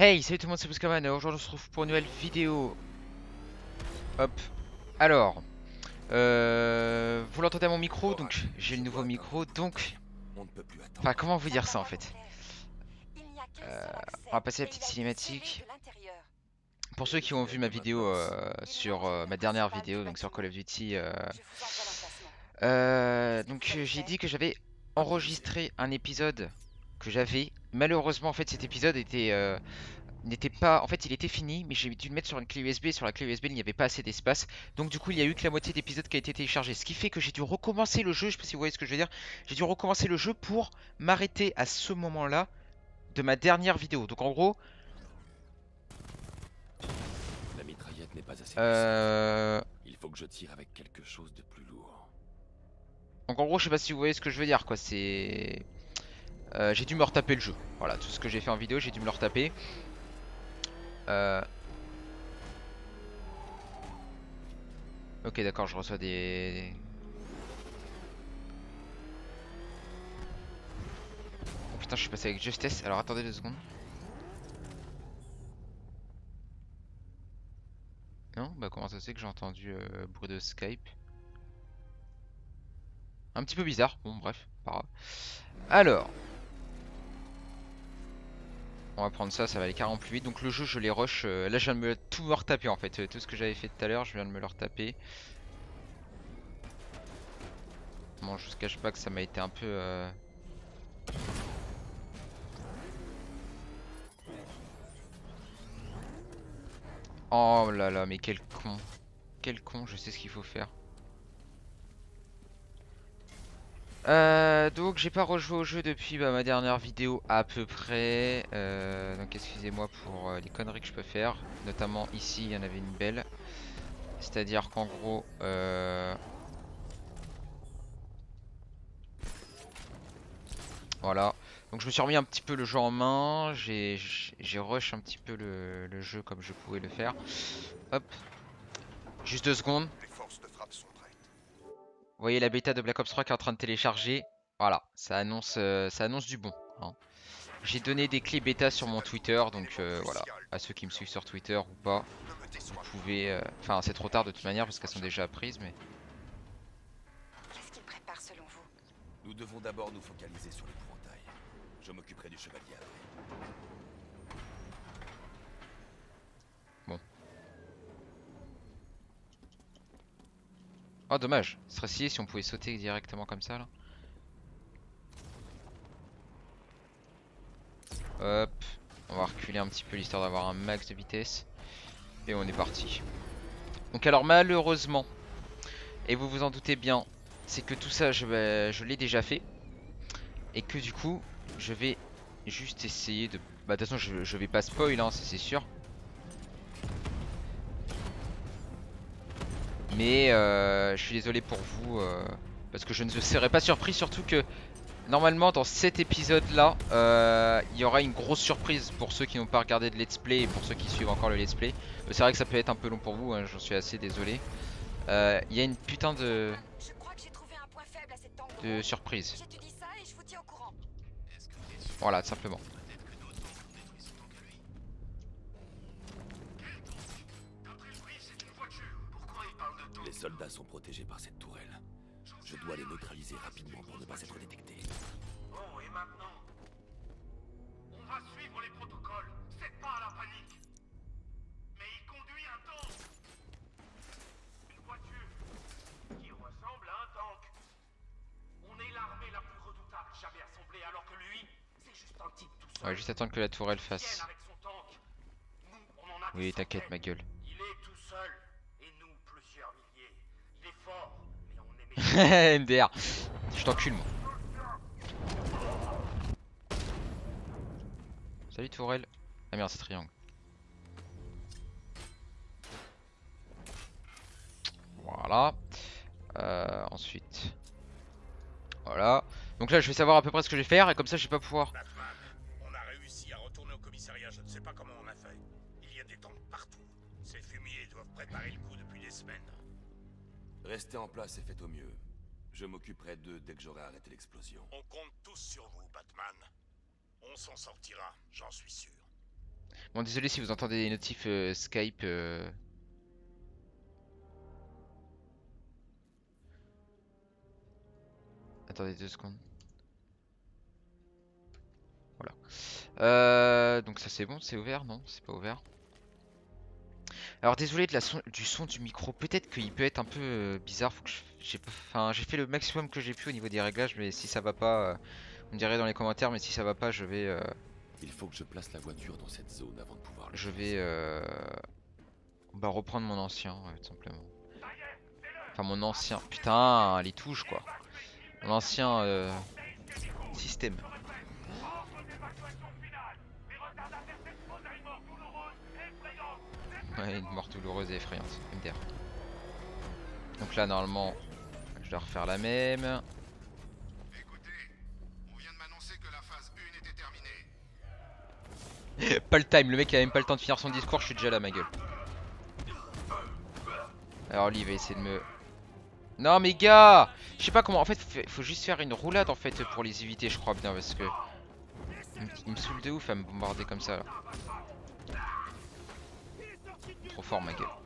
Hey, salut tout le monde, c'est Buscaman. Aujourd'hui, on se retrouve pour une nouvelle vidéo. Hop. Alors, vous l'entendez à mon micro, donc j'ai le nouveau micro. Donc, On ne peut plus enfin, attendre. comment vous dire ça en Calme-toi, mon fait? père. Il n'y a qu'un Euh, seul on va accès passer la et petite il a été scellé cinématique. de l'intérieur. Pour Et ceux le qui ont vu tunnel ma de vidéo maintenance. Il sur longe le ma mur dernière principal du vidéo, donc sur Call bâtiment. of Duty, Je vous envoie l'emplacement. Qu'est-ce que donc vous avez j'ai fait? dit que j'avais Improvisé. enregistré un épisode que j'avais. Malheureusement, en fait, cet épisode était n'était pas. En fait, il était fini, mais j'ai dû le mettre sur une clé USB. Sur la clé USB, il n'y avait pas assez d'espace. Donc, du coup, il y a eu que la moitié d'épisode qui a été téléchargé. Ce qui fait que j'ai dû recommencer le jeu. Je sais pas si vous voyez ce que je veux dire. J'ai dû recommencer le jeu pour m'arrêter à ce moment-là de ma dernière vidéo. Donc, en gros, La mitraillette n'est pas assez puissante. euh... Il faut que je tire avec quelque chose de plus lourd. donc, en gros, je sais pas si vous voyez ce que je veux dire, quoi. C'est. J'ai dû me retaper le jeu. Voilà, tout ce que j'ai fait en vidéo, j'ai dû me le retaper. Euh... Ok, d'accord, je reçois des. Oh putain, je suis passé avec justesse. Alors, attendez 2 secondes. Non? Bah comment ça se fait que j'ai entendu bruit de Skype? Un petit peu bizarre, bon bref, pas grave. Alors, on va prendre ça, ça va aller carrément plus vite. Donc le jeu je l'ai rush, là je viens de tout me retaper en fait. Tout ce que j'avais fait tout à l'heure, je viens de me le retaper. Bon, je vous cache pas que ça m'a été un peu... Oh là là, mais quel con. Quel con, je sais ce qu'il faut faire. Donc j'ai pas rejoué au jeu depuis ma dernière vidéo à peu près. Donc excusez-moi pour les conneries que je peux faire. Notamment ici, il y en avait une belle. C'est-à-dire qu'en gros, voilà. Donc je me suis remis un petit peu le jeu en main. J'ai rush un petit peu le jeu comme je pouvais le faire. Hop, juste 2 secondes. Les forces de frappe sont prêtes. Vous voyez la bêta de Black Ops 3 qui est en train de télécharger. Voilà, ça annonce du bon, hein. J'ai donné des clés bêta sur mon Twitter, donc voilà. À ceux qui me suivent sur Twitter ou pas, Ne me vous déçois pas. pouvez... Enfin, c'est trop tard de toute manière parce qu'elles sont déjà prises, mais... Qu'est-ce qu'il prépare selon vous? Nous devons d'abord nous focaliser sur l'épouvantail. Je m'occuperai du chevalier après. Bon. Oh, dommage. Ce serait stylé si on pouvait sauter directement comme ça, là. Hop. On va reculer un petit peu l'histoire d'avoir un max de vitesse. Et on est parti. Donc alors malheureusement, et vous vous en doutez bien, c'est que tout ça je l'ai déjà fait. Et que du coup, je vais juste essayer de... Bah de toute façon je vais pas spoil, hein, c'est sûr. Mais je suis désolé pour vous, parce que je ne serais pas surpris, surtout que normalement dans cet épisode là, il y aura une grosse surprise pour ceux qui n'ont pas regardé de let's play et pour ceux qui suivent encore le let's play. C'est vrai que ça peut être un peu long pour vous, hein, j'en suis assez désolé. Il y a une putain Je crois que j'ai trouvé un point faible à cet de endroit. surprise. J'étudie ça et je vous tiens au courant. Voilà, tout simplement. Les soldats sont protégés par cette tourelle. Je dois les neutraliser rapidement pour ne pas être détecté. Bon, et maintenant? On va suivre les protocoles. C'est pas la panique. Mais il conduit un tank. Une voiture qui ressemble à un tank. On est l'armée la plus redoutable jamais assemblée, alors que lui, c'est juste un type tout On va seul. juste attendre que la tourelle Qui vienne fasse. avec son tank. Nous, on en a des Oui, t'inquiète, ma centaines. gueule. Il est tout seul. Et nous, plusieurs milliers. Il est fort, mais on est méchant. MDR. Je t'encule, moi. Salut, tourelle. Ah merde, c'est triangle. Voilà. Ensuite. Voilà. Donc là, je vais savoir à peu près ce que je vais faire et comme ça, je vais pas pouvoir. Batman, on a réussi à retourner au commissariat, je ne sais pas comment on a fait. Il y a des tanks partout. Ces fumiers doivent préparer le coup depuis des semaines. Restez en place et faites au mieux. Je m'occuperai d'eux dès que j'aurai arrêté l'explosion. On compte tous sur vous, Batman. On s'en sortira, j'en suis sûr. Bon, désolé si vous entendez des notifs Skype. Attendez 2 secondes. Voilà. Donc ça c'est bon, c'est ouvert? Non, c'est pas ouvert. Alors désolé de du son du micro. Peut-être qu'il peut être un peu bizarre. Faut que j'ai fait le maximum que j'ai pu au niveau des réglages, mais si ça va pas, vous me direz dans les commentaires. Mais si ça va pas, Il faut que je place la voiture dans cette zone avant de pouvoir le je vais utiliser. bah, reprendre mon ancien, ouais, tout simplement. Enfin mon ancien. Putain, les touches quoi. Mon ancien système. Ouais, une mort douloureuse et effrayante. MDR. Donc là, normalement, je dois refaire la même. Écoutez, on vient de m'annoncer que la phase 1 était terminée. Pas le time, le mec il a même pas le temps de finir son discours, je suis déjà là, ma gueule. Alors lui, il va essayer de me... Non mais gars, je sais pas comment, en fait, faut juste faire une roulade en fait pour les éviter, je crois bien, parce que... Il me saoule de ouf à me bombarder comme ça, là. Trop fort, ma gueule.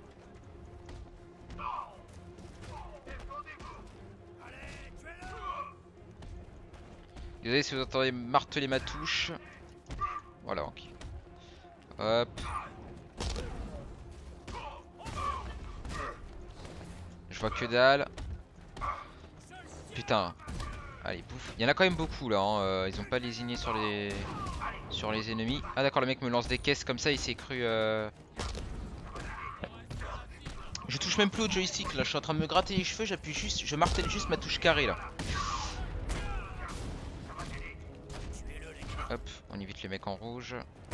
Désolé si vous entendez marteler ma touche. Voilà, ok. Hop. Je vois que dalle. Putain. Allez, bouffe. Il y en a quand même beaucoup là. Hein. Ils ont pas lésiné sur les ennemis. Ah d'accord, le mec me lance des caisses comme ça. Il s'est cru. Je touche même plus au joystick là. Je suis en train de me gratter les cheveux. J'appuie juste. Je martèle juste ma touche carrée là. Hop, on évite les mecs en rouge.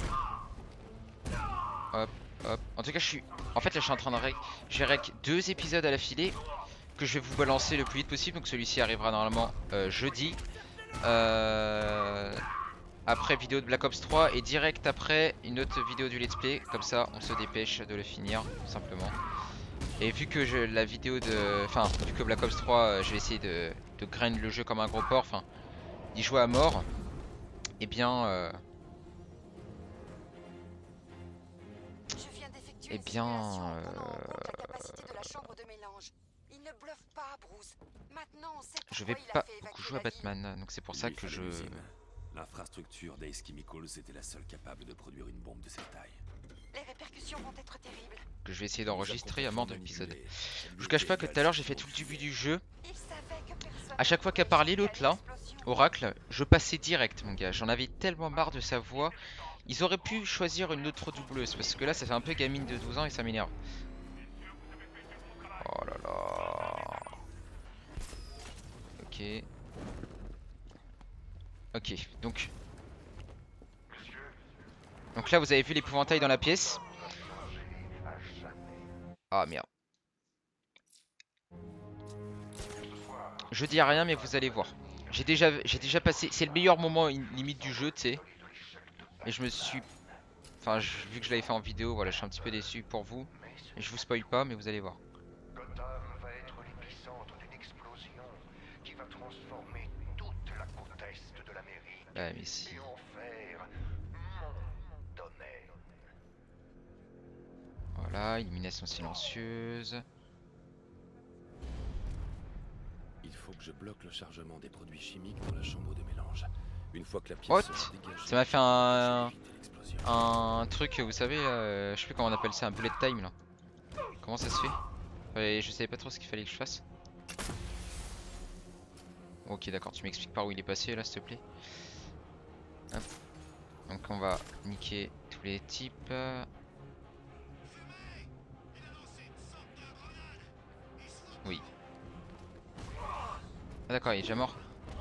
Hop, hop. En tout cas, en fait, là, je suis en train de j'ai rec 2 épisodes à la filée que je vais vous balancer le plus vite possible. Donc celui-ci arrivera normalement jeudi. Après vidéo de Black Ops 3 et direct après une autre vidéo du let's play. Comme ça, on se dépêche de le finir, tout simplement. Et vu que la vidéo de... Enfin, vu que Black Ops 3, je vais essayer de grind le jeu comme un gros porc. Enfin, d'y jouer à mort. Et bien... Je viens d'effectuer Eh une bien, simulation en prenant en compte la capacité de la chambre de mélange. Il ne bluffe pas, Bruce. Maintenant, on sait je pourquoi vais il a pas fait beaucoup évacuer jouer à la ville. Batman. Donc c'est pour Il ça lui que fallait je... l'usine. L'infrastructure d'Ace Chemicals était la seule capable de produire une bombe de cette taille. Les répercussions vont être terribles. Que je vais essayer Il nous a d'enregistrer à mort de complètement l'épisode. manipulés. Ça lui Je vous cache était pas que égal tout à l'heure si j'ai fait tout tout le le monde début suivait. du jeu. Il savait que personne À chaque fois qu'a ne parlé pouvait l'autre là, échapper à l'explosion. Oracle, je passais direct mon gars. J'en avais tellement marre de sa voix. Ils auraient pu choisir une autre doubleuse parce que là ça fait un peu gamine de 12 ans et ça m'énerve. Oh là là. Ok. Ok, donc là vous avez vu l'épouvantail dans la pièce. Ah merde. Je dis rien mais vous allez voir. J'ai déjà passé, c'est le meilleur moment limite du jeu, tu sais. Mais je me suis, enfin vu que je l'avais fait en vidéo, voilà, je suis un petit peu déçu pour vous. Et je vous spoil pas mais vous allez voir. Gotham va être l'épicentre d'une explosion qui va transformer toute la côte est de l'Amérique Bah mais si. et en faire mon domaine. Voilà, illumination silencieuse. Il faut que je bloque le chargement des produits chimiques dans la chambre de mélange. Une fois que la pièce What? sera dégagée, Ça m'a fait je vais éviter l'explosion. un truc, vous savez, je sais plus comment on appelle ça, un bullet time là. Comment ça se fait? Et je savais pas trop ce qu'il fallait que je fasse. Ok d'accord, tu m'expliques par où il est passé là s'il te plaît. Hop. Donc on va niquer tous les types. Oui. Ah d'accord, il est déjà mort.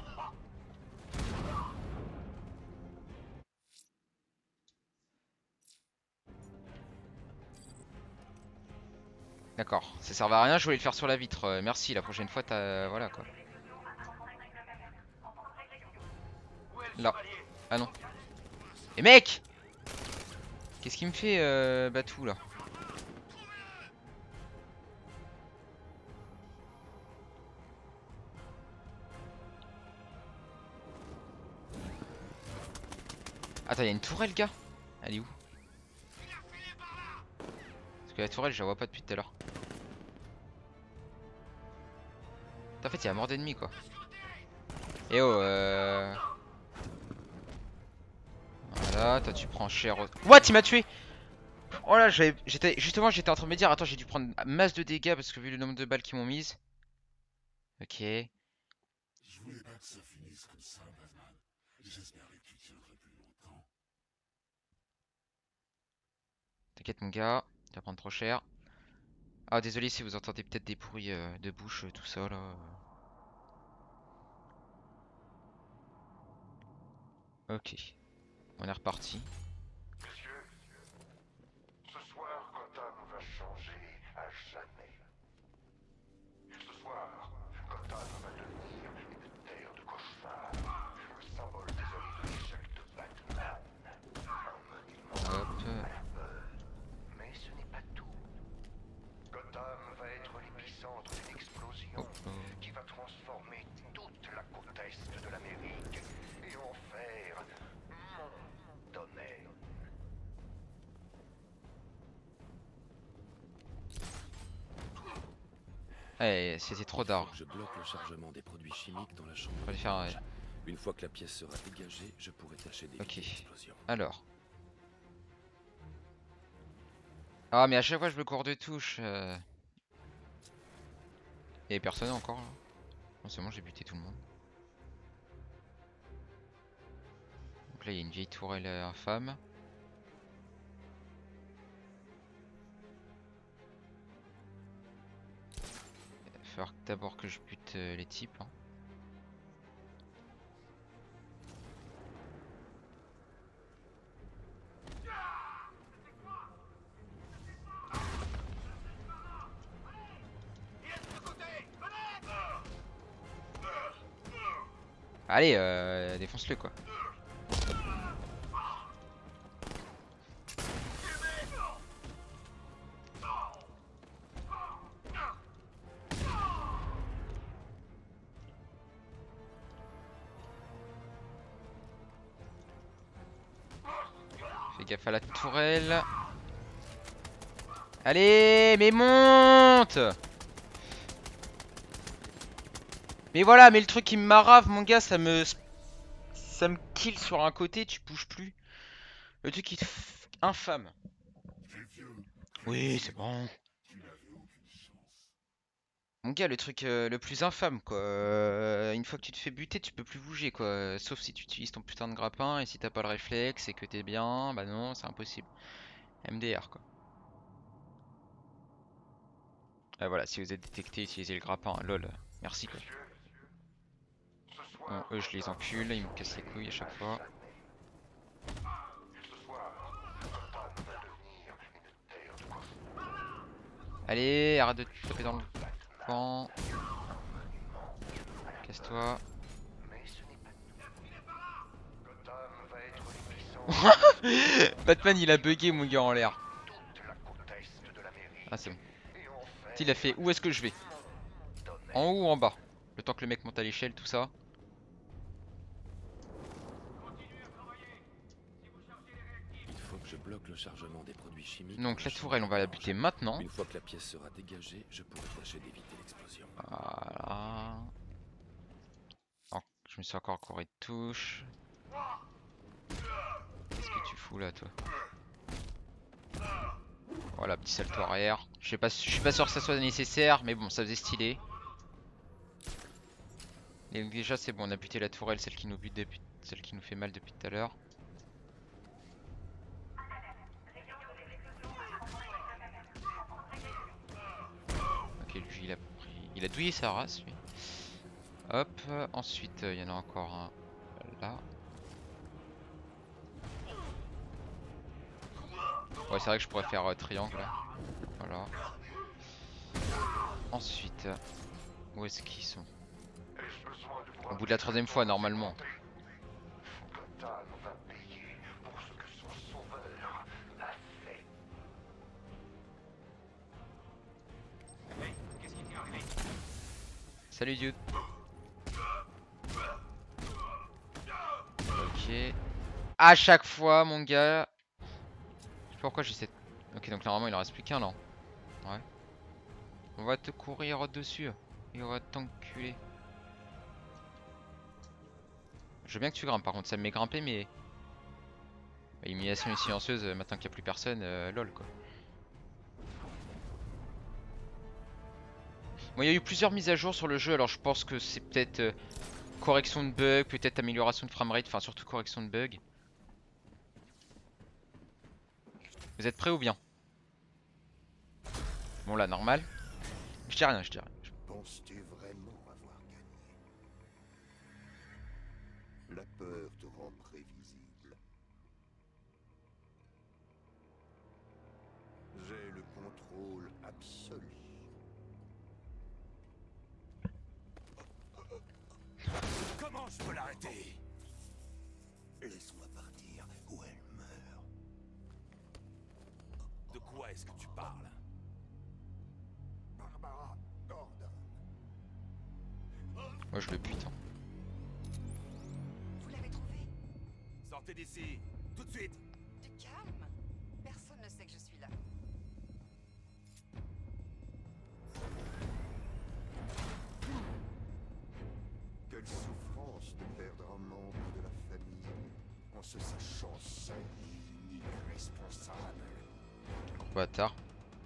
D'accord, ça servait à rien, je voulais le faire sur la vitre. Merci, la prochaine fois t'as... Voilà quoi. Là. Ah non. Et mec! Qu'est-ce qu'il me fait Batou là? Attends, il y a une tourelle gars? Elle est où? Parce que la tourelle, je la vois pas depuis tout à l'heure. En fait, il y a mort d'ennemis quoi. Et oh, voilà, toi tu prends cher. What, il m'a tué! Oh là, j'étais en train de me dire, attends, j'ai dû prendre masse de dégâts parce que vu le nombre de balles qu'ils m'ont mise. Ok. Je voulais pas que ça finisse comme ça, Batman. J'espérais que tu tiendrais plus longtemps. T'inquiète mon gars, tu vas prendre trop cher. Ah désolé si vous entendez peut-être des bruits de bouche, tout ça là. Ok, on est reparti. Messieurs, ce soir, Gotham va changer à jamais. Ce soir, Gotham va devenir une terre de cauchemars, le symbole désolé de l'échec de Batman. Il m'en Hop. Mais ce n'est pas tout. Gotham va être l'épicentre d'une explosion qui va transformer toute la côte est de l'Amérique et en faire mon domaine. Eh, c'était trop Il faut tard. que je bloque le chargement des produits chimiques dans la chambre. On va de les faire, mélange. Une fois que la pièce sera dégagée, je pourrai tâcher d'éviter Ok. l'explosion. Alors. Ah mais à chaque fois je me cours de touche. Et personne encore là. Non, c'est bon, j'ai buté tout le monde. Donc là il y a une vieille tourelle infâme. Il va falloir d'abord que je bute les types. Hein. Allez, défonce-le quoi. Fais gaffe à la tourelle. Allez, mais monte! Mais voilà, mais le truc qui me marave, mon gars, ça me kill sur un côté, tu bouges plus. Le truc qui infâme. Oui, c'est bon. Mon gars, le truc le plus infâme, quoi. Une fois que tu te fais buter, tu peux plus bouger, quoi. Sauf si tu utilises ton putain de grappin et si t'as pas le réflexe et que t'es bien, bah non, c'est impossible. MDR, quoi. Ah, voilà, si vous êtes détecté, utilisez le grappin. Lol. Merci, quoi. Bon, eux, je les encule, ils me cassent les couilles à chaque fois. Allez, arrête de te taper dans le camp. Casse-toi. Batman, il a bugué, mon gars, en l'air. Ah, c'est bon. Il a fait où est-ce que je vais? En haut ou en bas? Le temps que le mec monte à l'échelle, tout ça. Il faut que je bloque le chargement des produits chimiques. Donc dans la chambre tourelle, de on va la mélange. buter maintenant. Une fois que la pièce sera dégagée, je pourrai tâcher d'éviter l'explosion. Voilà. Alors, je me suis encore couru de touche. Qu'est-ce que tu fous là, toi? Voilà, petit salto arrière. Je suis pas sûr que ça soit nécessaire, mais bon, ça faisait stylé. Et donc déjà, c'est bon, on a buté la tourelle, celle qui nous bute depuis, celle qui nous fait mal depuis tout à l'heure. Ok, lui, il a douillé sa race, lui. Hop, ensuite, il y en a encore un là. Ouais, c'est vrai que je pourrais faire triangle là. Voilà. Ensuite, où est-ce qu'ils sont? Au bout de la troisième fois, normalement. Salut dude. Ok. À chaque fois, mon gars. Je sais pas pourquoi j'ai cette Ok, donc normalement il en reste plus qu'un là. Ouais. On va te courir dessus. Et on va t'enculer. Je veux bien que tu grimpes par contre, ça me met grimper mais... Bah, humiliation silencieuse, maintenant qu'il n'y a plus personne, lol quoi. Bon, il y a eu plusieurs mises à jour sur le jeu, alors je pense que c'est peut-être correction de bugs, peut-être amélioration de framerate, enfin surtout correction de bugs. Vous êtes prêts ou bien? Bon là, normal. Je dis rien, je dis rien. Penses-tu vraiment avoir gagné? La peur te rend prévisible. J'ai le contrôle absolu. Comment je peux l'arrêter? Laisse-moi partir ou elle meurt. De quoi est-ce que tu parles? Barbara Gordon. Moi je le bute. Hein. Vous l'avez trouvé? Sortez d'ici, tout de suite. Du calme. Personne ne sait que je suis là. Quelle souffrance de perdre un membre de la famille en se sachant seul et unique responsable. Gros bâtard.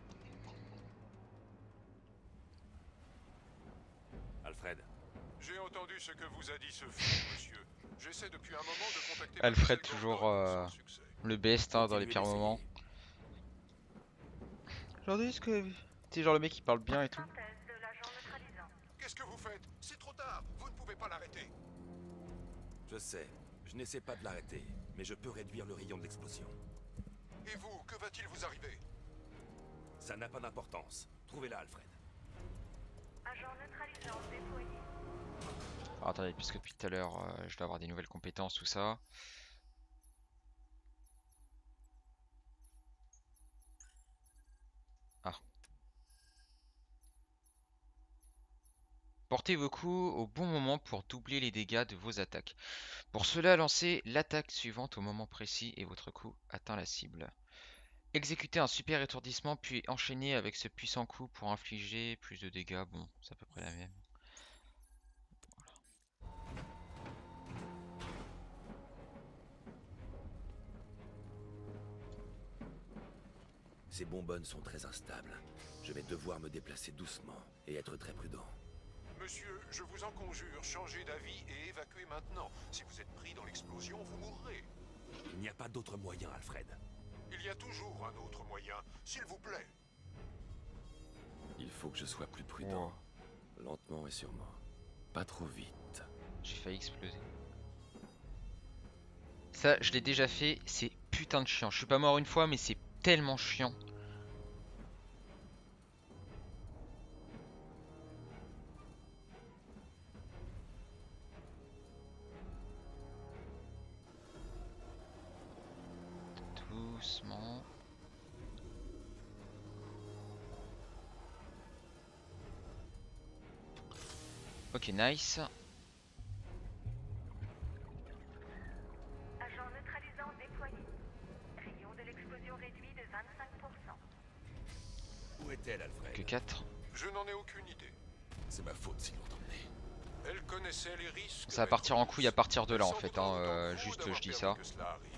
Alfred, J'ai entendu ce que vous a dit ce fou, monsieur. J'essaie depuis un moment de contacter Alfred, Mademoiselle toujours Gordon, sans succès. le best hein, dans les continuez pires d'essayer. moments. Aujourd'hui, ce que. Tu sais, genre le mec qui parle bien et tout. Qu'est-ce que vous faites? C'est trop tard. Vous ne pouvez pas l'arrêter. Je sais, je n'essaie pas de l'arrêter, mais je peux réduire le rayon de l'explosion. Et vous, que va-t-il vous arriver? Ça n'a pas d'importance. Trouvez-la, Alfred. Agent neutralisant déployé. Alors, attendez, puisque depuis tout à l'heure, je dois avoir des nouvelles compétences, tout ça. Ah. Portez vos coups au bon moment pour doubler les dégâts de vos attaques. Pour cela, lancez l'attaque suivante au moment précis et votre coup atteint la cible. Exécutez un super étourdissement puis enchaînez avec ce puissant coup pour infliger plus de dégâts. Bon, c'est à peu près la même. Ces bonbonnes sont très instables. Je vais devoir me déplacer doucement et être très prudent. Monsieur, je vous en conjure, changez d'avis et évacuez maintenant. Si vous êtes pris dans l'explosion, vous mourrez. Il n'y a pas d'autre moyen, Alfred. Il y a toujours un autre moyen, s'il vous plaît. Il faut que je sois plus prudent. Lentement et sûrement. Pas trop vite. J'ai failli exploser. Ça, je l'ai déjà fait, c'est putain de chiant. Je suis pas mort une fois, mais c'est tellement chiant. Doucement. Ok, nice. Agent neutralisant déployé. Rayon de l'explosion réduit de 25%. Où est-elle, Alfred? Que 4. Je n'en ai aucune idée. C'est ma faute s'ils l'ont emmenée. Elle connaissait les risques. Ça va partir en couille à partir de là en Elle fait. s'en voudra Hein, d'autant trop juste d'avoir je dis permis ça. que cela arrive.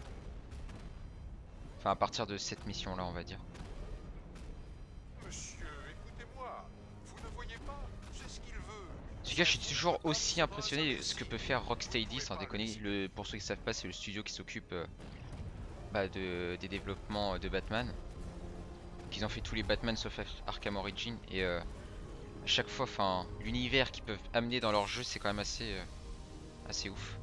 Enfin à partir de cette mission là on va dire. Monsieur, écoutez-moi. Vous ne voyez pas? C'est ce qu'il veut. En tout cas je suis toujours aussi impressionné de ce que peut faire Rocksteady sans déconner. Pour ceux qui ne savent pas c'est le studio qui s'occupe des développements de Batman. Qu'ils ont fait tous les Batman sauf Arkham Origin et à chaque fois enfin l'univers qu'ils peuvent amener dans leur jeu c'est quand même assez ouf.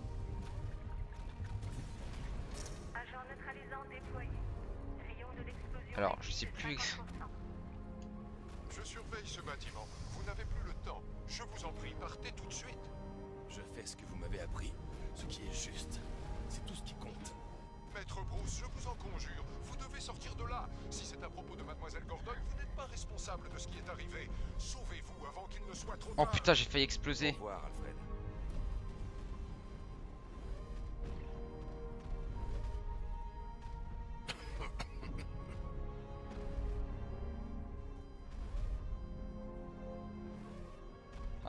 Agent neutralisant déployé. Rayon de l'explosion Alors je réduit sais de plus 50%. Je surveille ce bâtiment. Vous n'avez plus le temps. Je vous en prie, partez tout de suite. Je fais ce que vous m'avez appris. Ce qui est juste. C'est tout ce qui compte. Maître Bruce, je vous en conjure, vous devez sortir de là. Si c'est à propos de Mademoiselle Gordon, vous n'êtes pas responsable de ce qui est arrivé. Sauvez-vous avant qu'il ne soit trop Oh tard. putain j'ai failli Au exploser. revoir, Alfred.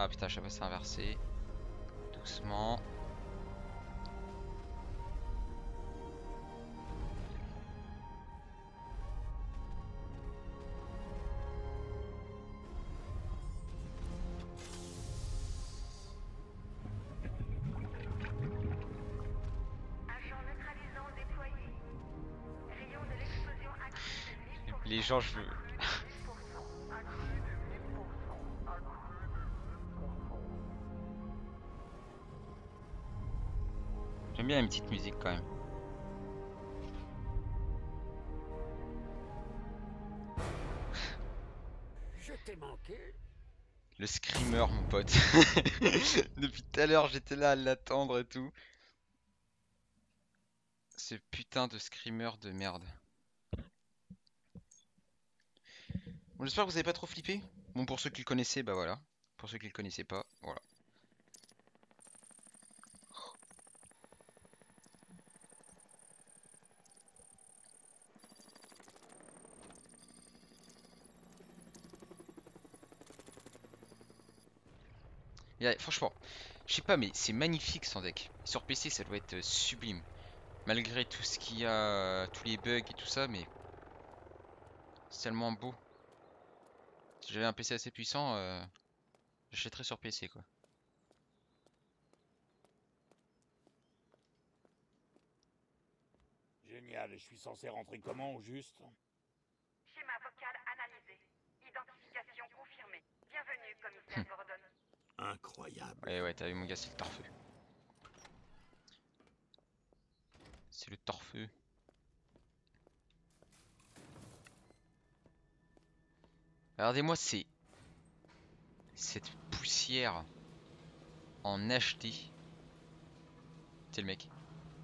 Ah putain, je sais pas, c'est inversé. Doucement. Agent neutralisant déployé. Rayon de l'explosion accru de 1000%. Les gens, je veux. J'aime bien une petite musique quand même. Je t'ai manqué. Le screamer, mon pote. Depuis tout à l'heure, j'étais là à l'attendre et tout. Ce putain de screamer de merde. Bon, j'espère que vous avez pas trop flippé. Bon, pour ceux qui le connaissaient, bah voilà. Pour ceux qui le connaissaient pas, voilà. Franchement, je sais pas, mais c'est magnifique son deck. Sur PC, ça doit être sublime. Malgré tout ce qu'il y a, tous les bugs et tout ça, mais c'est tellement beau. Si j'avais un PC assez puissant, j'achèterais sur PC quoi. Génial, et je suis censé rentrer comment au juste? Schéma vocal analysé. Identification confirmée. Bienvenue, commissaire Gordon. Incroyable. Ouais, t'as vu mon gars, c'est le torfeu. C'est le torfeu. Regardez-moi cette poussière en HD. C'est le mec.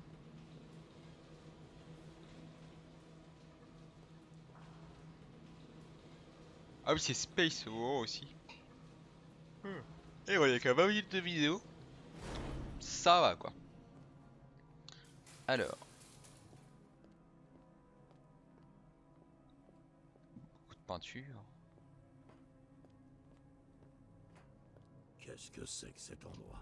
Ah oui, c'est Space War aussi. Et ouais, il y a qu'à 20 minutes de vidéo. Ça va quoi. Alors. Beaucoup de peinture. Qu'est-ce que c'est que cet endroit?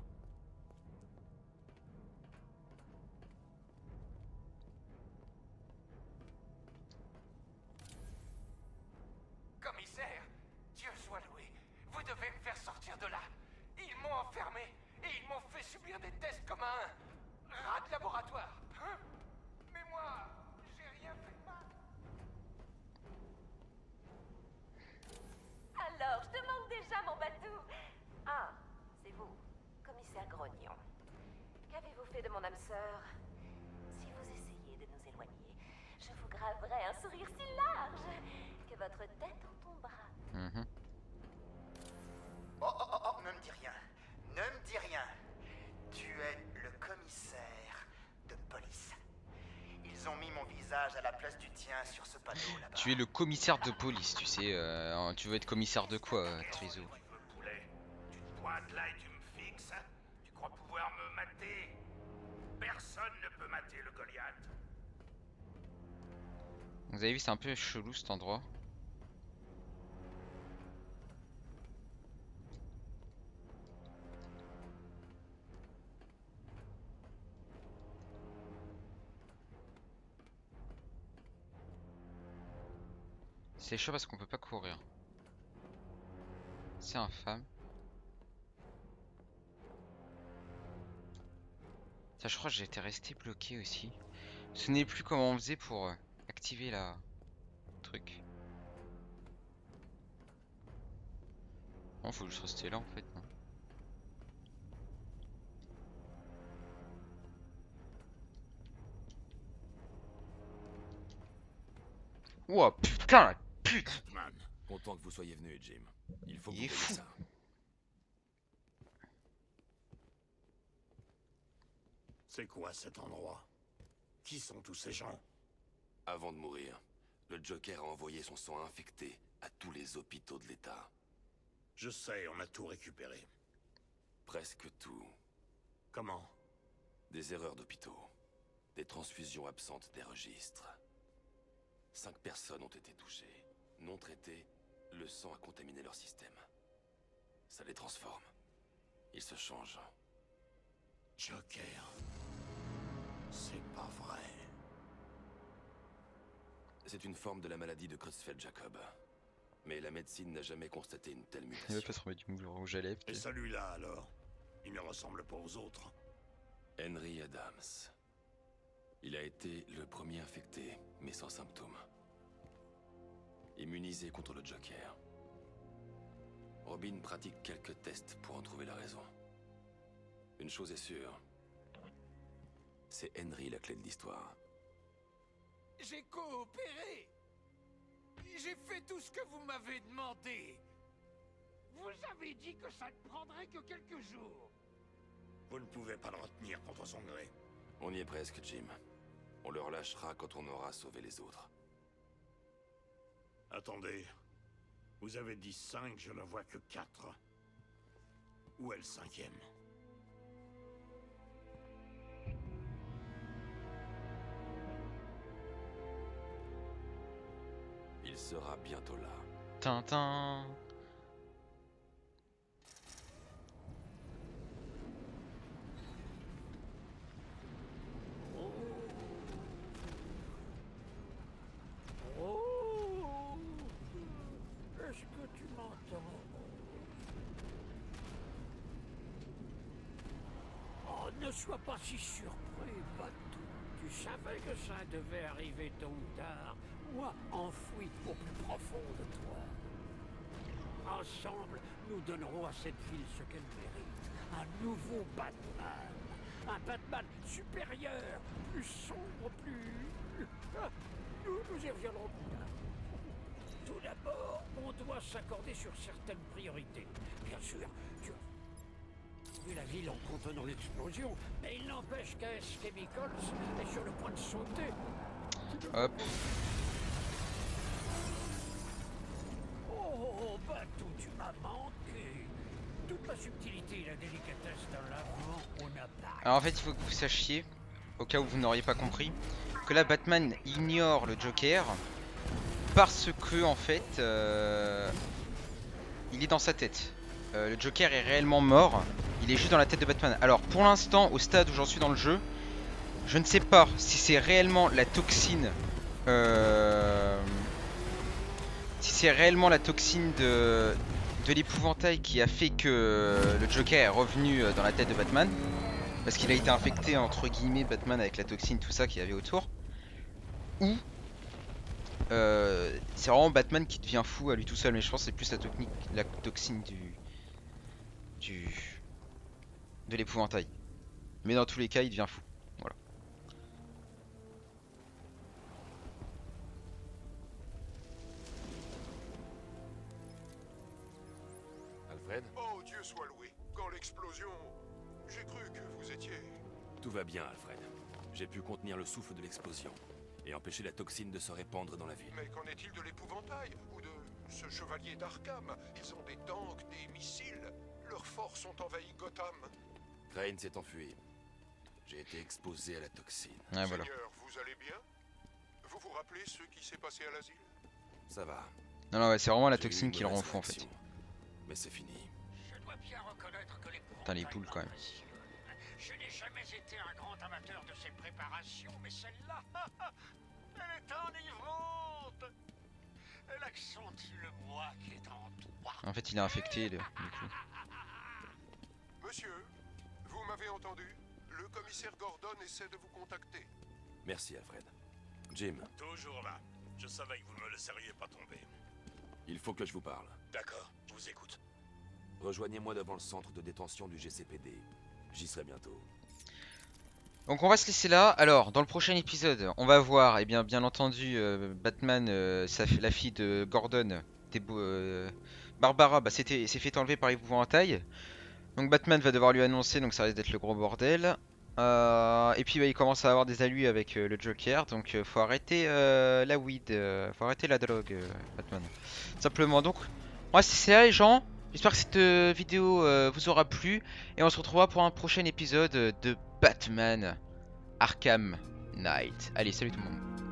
Commissaire, Dieu soit loué. Vous devez me faire sortir de là. Ils m'ont enfermé et ils m'ont fait subir des tests comme un rat de laboratoire. Hein? Mais moi, j'ai rien fait de mal. Alors, je te manque déjà, mon batou. Ah, c'est vous, commissaire Grognon. Qu'avez-vous fait de mon âme sœur? Si vous essayez de nous éloigner, je vous graverai un sourire si large que votre tête en tombera. Oh, ne me dis rien. Ne me dis rien. Tu es le commissaire de police. Ils ont mis mon visage à la place du tien sur ce panneau là-bas. Tu es le commissaire de police, tu sais. Tu veux être commissaire de quoi, Triso? Tu veux poulet? Tu te pointes là et tu me fixes? Tu crois pouvoir me mater? Personne ne peut mater le Goliath. Vous avez vu, c'est un peu chelou cet endroit. C'est chaud parce qu'on peut pas courir. C'est infâme. Ça, je crois que j'étais resté bloqué aussi. Je me souvenais plus comment on faisait pour activer la truc. Non, faut juste rester là en fait. Non. Ouah, putain, la pute! Man, content que vous soyez venu, Jim. Il faut que Il est vous voyez fou. ça. C'est quoi cet endroit? Qui sont tous ces gens? Avant de mourir, le Joker a envoyé son sang infecté à tous les hôpitaux de l'État. Je sais, on a tout récupéré. Presque tout. Comment? Des erreurs d'hôpitaux. Des transfusions absentes des registres. 5 personnes ont été touchées. Non traitées, le sang a contaminé leur système. Ça les transforme. Il se change. Joker. C'est pas vrai. C'est une forme de la maladie de Creutzfeldt-Jakob. Mais la médecine n'a jamais constaté une telle Il va mutation. pas se remettre du moule rouge à lèvres. Et celui-là alors? Il ne ressemble pas aux autres. Henry Adams. Il a été le premier infecté, mais sans symptômes. Immunisé contre le Joker. Robin pratique quelques tests pour en trouver la raison. Une chose est sûre. C'est Henry la clé de l'histoire. J'ai coopéré. J'ai fait tout ce que vous m'avez demandé. Vous avez dit que ça ne prendrait que quelques jours. Vous ne pouvez pas le retenir contre son gré. On y est presque, Jim. On le relâchera quand on aura sauvé les autres. Attendez. Vous avez dit 5, je ne vois que 4. Où est le 5e? Il sera bientôt là. Tintin. Oh, est-ce que tu m'entends? Oh, ne sois pas si surpris, Batou. Tu savais que ça devait arriver tôt ou tard. Moi, enfoui au plus profond de toi. Ensemble, nous donnerons à cette ville ce qu'elle mérite. Un nouveau Batman. Un Batman supérieur, plus sombre, plus... Nous y reviendrons plus tard. Tout d'abord, on doit s'accorder sur certaines priorités. Bien sûr, tu as vu la ville en contenant l'explosion, mais il n'empêche qu'AS Chemicals est sur le point de sauter. Hop. Oh, Batou, tu m'as manqué. Toute la subtilité et la délicatesse d'un lavement, on n'a pas. Alors en fait, il faut que vous sachiez, au cas où vous n'auriez pas compris, que là Batman ignore le Joker parce que en fait, il est dans sa tête. Le Joker est réellement mort. Il est juste dans la tête de Batman. Alors pour l'instant, au stade où j'en suis dans le jeu, je ne sais pas si c'est réellement la toxine. Si c'est réellement la toxine de l'épouvantail qui a fait que le Joker est revenu dans la tête de Batman. Parce qu'il a été infecté entre guillemets Batman avec la toxine, tout ça qu'il y avait autour. Ou c'est vraiment Batman qui devient fou à lui tout seul. Mais je pense que c'est plus la toxine de l'épouvantail. Mais dans tous les cas il devient fou. Voilà. Alfred, Oh, Dieu soit loué. Quand l'explosion... J'ai cru que vous étiez... tout va bien, Alfred. J'ai pu contenir le souffle de l'explosion et empêcher la toxine de se répandre dans la ville. Mais qu'en est-il de l'épouvantail? Ou de ce chevalier d'Arkham? Ils ont des tanks, des missiles. Leurs forces ont envahi Gotham. Crane s'est enfui. J'ai été exposé à la toxine. Ouais, voilà. Seigneur, vous allez bien? Vous vous rappelez ce qui s'est passé à l'asile? Ça va. Non, non, ouais, c'est vraiment la J'ai eu toxine une qui le rend mauvaise fou en fait. réaction. Mais c'est fini. Je dois bien reconnaître que les Putain, les poules quand même. Je n'ai jamais été un grand amateur de ces préparations, mais celle-là, elle est enivrante. Elle accentue le moi qui est en toi. En fait il est infecté du coup. Monsieur, vous m'avez entendu? Le commissaire Gordon essaie de vous contacter. Merci, Alfred. Jim, Toujours là. Je savais que vous ne me laisseriez pas tomber. il faut que je vous parle. D'accord, je vous écoute. Rejoignez-moi devant le centre de détention du GCPD. J'y serai bientôt. Donc on va se laisser là. Alors dans le prochain épisode on va voir, et bien entendu Batman, la fille de Gordon, Barbara, s'est fait enlever par l'épouvantail. Donc Batman va devoir lui annoncer, donc ça risque d'être le gros bordel. Et puis il commence à avoir des allues avec le Joker, donc faut arrêter la weed, faut arrêter la drogue, Batman. Simplement. Donc on va se laisser là les gens. J'espère que cette vidéo vous aura plu. Et on se retrouvera pour un prochain épisode de Batman Arkham Knight. Allez, salut tout le monde.